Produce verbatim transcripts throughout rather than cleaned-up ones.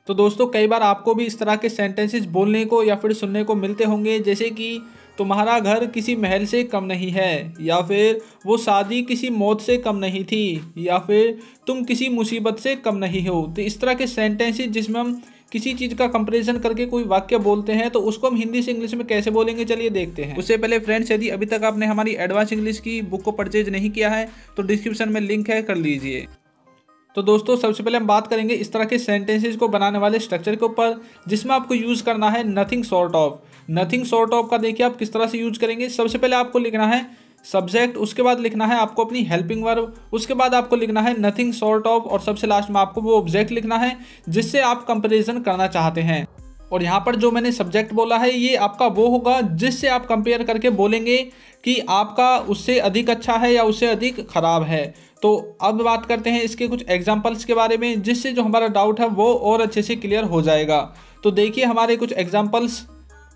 तो दोस्तों कई बार आपको भी इस तरह के सेंटेंसेस बोलने को या फिर सुनने को मिलते होंगे, जैसे कि तुम्हारा घर किसी महल से कम नहीं है, या फिर वो शादी किसी मौत से कम नहीं थी, या फिर तुम किसी मुसीबत से कम नहीं हो। तो इस तरह के सेंटेंसेस जिसमें हम किसी चीज़ का कंपैरिजन करके कोई वाक्य बोलते हैं, तो उसको हम हिंदी से इंग्लिश में कैसे बोलेंगे, चलिए देखते हैं। उससे पहले फ्रेंड्स, यदि अभी तक आपने हमारी एडवांस इंग्लिश की बुक को परचेज नहीं किया है तो डिस्क्रिप्शन में लिंक है, कर लीजिए। तो दोस्तों सबसे पहले हम बात करेंगे इस तरह के सेंटेंसेस को बनाने वाले स्ट्रक्चर के ऊपर, जिसमें आपको यूज़ करना है nothing sort of. Nothing sort of का देखिए आप किस तरह से यूज करेंगे। सबसे पहले आपको लिखना है सब्जेक्ट, उसके बाद लिखना है आपको अपनी हेल्पिंग वर्ब, उसके बाद आपको लिखना है नथिंग सॉर्ट ऑफ, और सबसे लास्ट में आपको वो ऑब्जेक्ट लिखना है जिससे आप कंपैरिजन करना चाहते हैं। और यहाँ पर जो मैंने सब्जेक्ट बोला है ये आपका वो होगा जिससे आप कंपेयर करके बोलेंगे कि आपका उससे अधिक अच्छा है या उससे अधिक खराब है। तो अब बात करते हैं इसके कुछ एग्जांपल्स के बारे में, जिससे जो हमारा डाउट है वो और अच्छे से क्लियर हो जाएगा। तो देखिए हमारे कुछ एग्जांपल्स।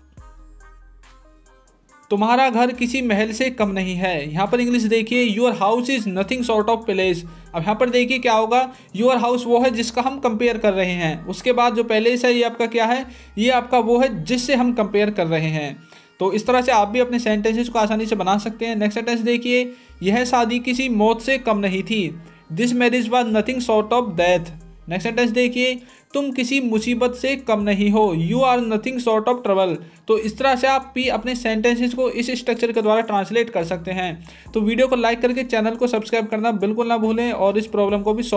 तुम्हारा घर किसी महल से कम नहीं है। यहाँ पर इंग्लिश देखिए, your house is nothing sort of palace. अब यहाँ पर देखिए क्या होगा, योर हाउस वो है जिसका हम कंपेयर कर रहे हैं, उसके बाद जो पैलेस है ये आपका क्या है, ये आपका वो है जिससे हम कंपेयर कर रहे हैं। तो इस तरह से आप भी अपने सेंटेंसेस को आसानी से बना सकते हैं। नेक्स्ट सेंटेंस देखिए, यह शादी किसी मौत से कम नहीं थी। This marriage was nothing sort of death. Next sentence देखिए, तुम किसी मुसीबत से कम नहीं हो। You are nothing sort of trouble. तो इस तरह से आप भी अपने सेंटेंसेस को इस स्ट्रक्चर के द्वारा ट्रांसलेट कर सकते हैं। तो वीडियो को लाइक करके चैनल को सब्सक्राइब करना बिल्कुल ना भूलें और इस प्रॉब्लम को भी